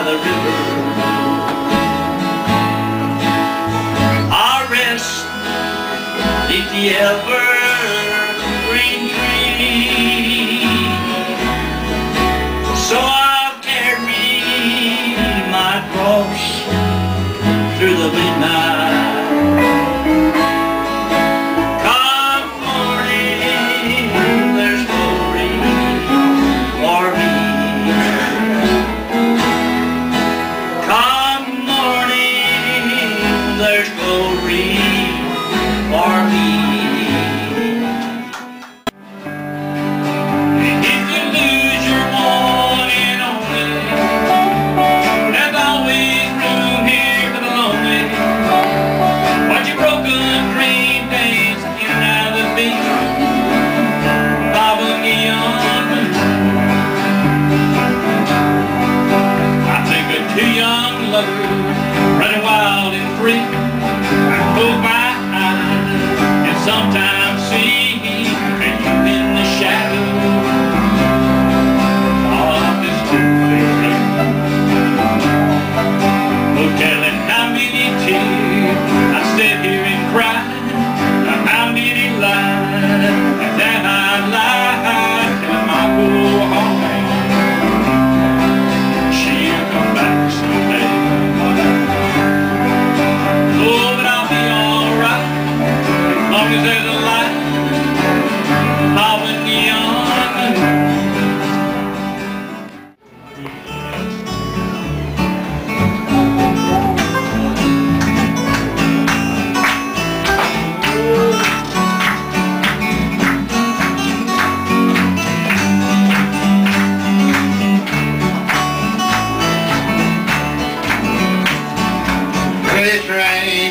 the river. I rest beneath the evergreen tree, so I'll carry my cross through the midnight. There's glory for me. If you lose your one and only, there's always room here for the lonely. Watch your broken dream dance in and out of the beat, bobbing beyond the moon. I think of two young lovers running wild and free. I close my eyes and sometimes see you in the shadow of this open hotel. And how many tears I sit here and cry, how many lies that I lied to my poor heart. She'll come back someday. There's a light bobbing beyond the moon. Freight train,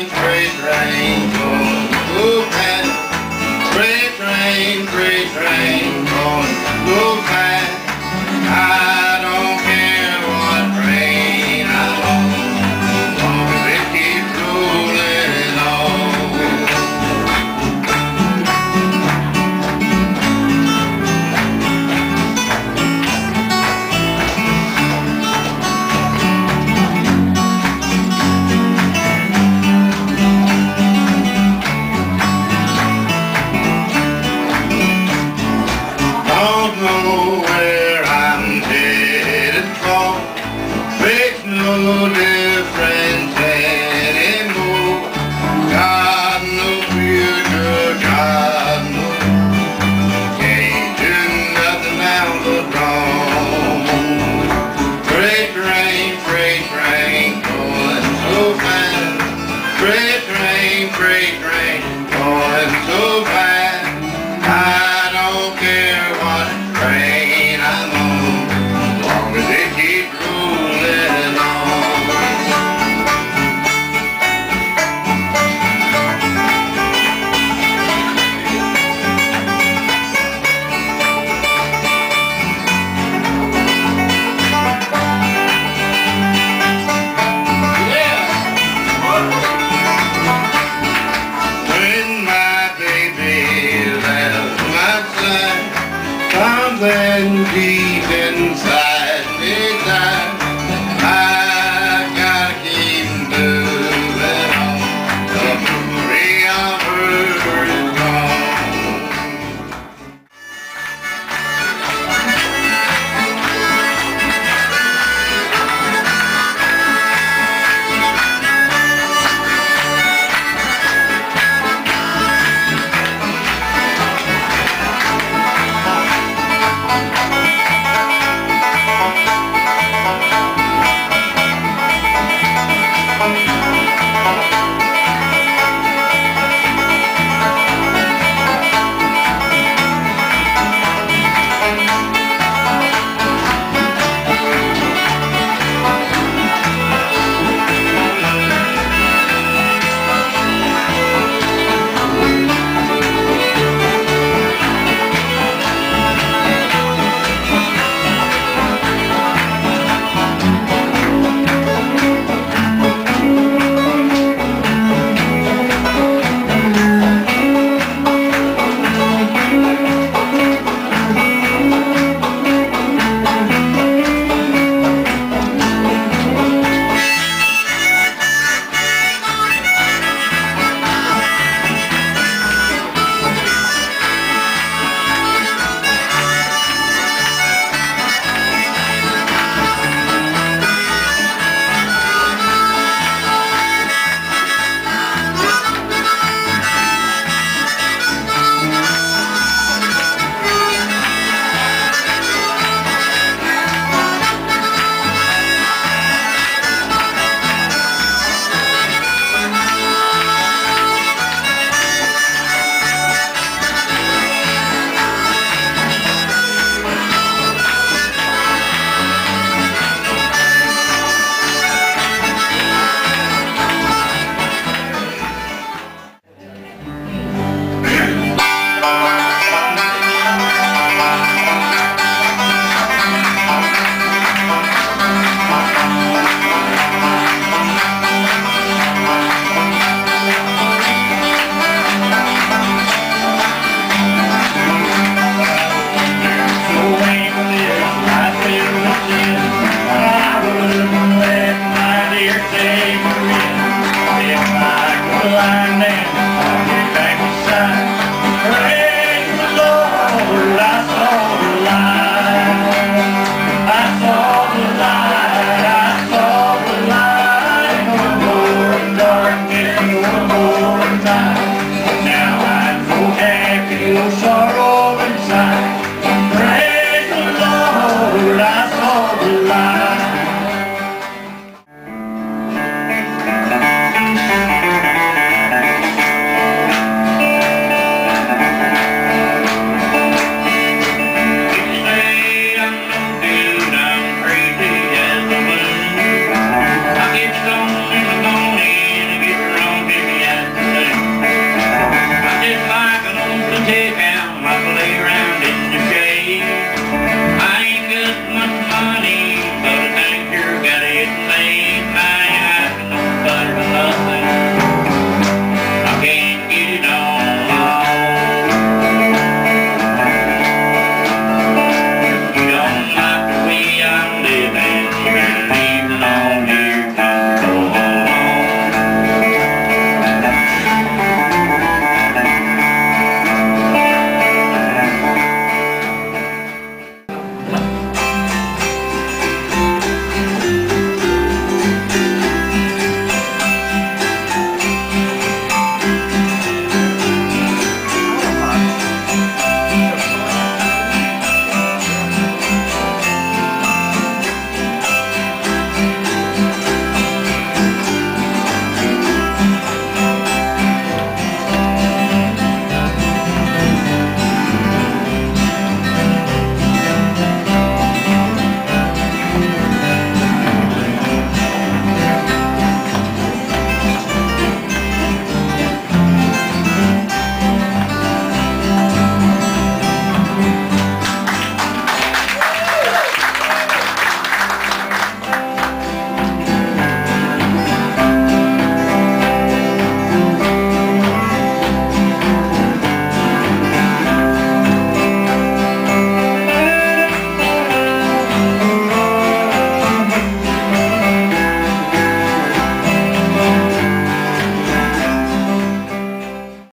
going fast. Freight train, going so fast. I don't care what train I'm on, as long as it keeps rolling on. Don't know where I'm headed for, makes no difference anymore. God knows future, God knows, can't do nothing now but wrong. Freight train, going so fast. Freight train, going so fast. I don't care what train I'm on, as long as it keeps rolling on. Yeah. When my baby left my side, something deep inside me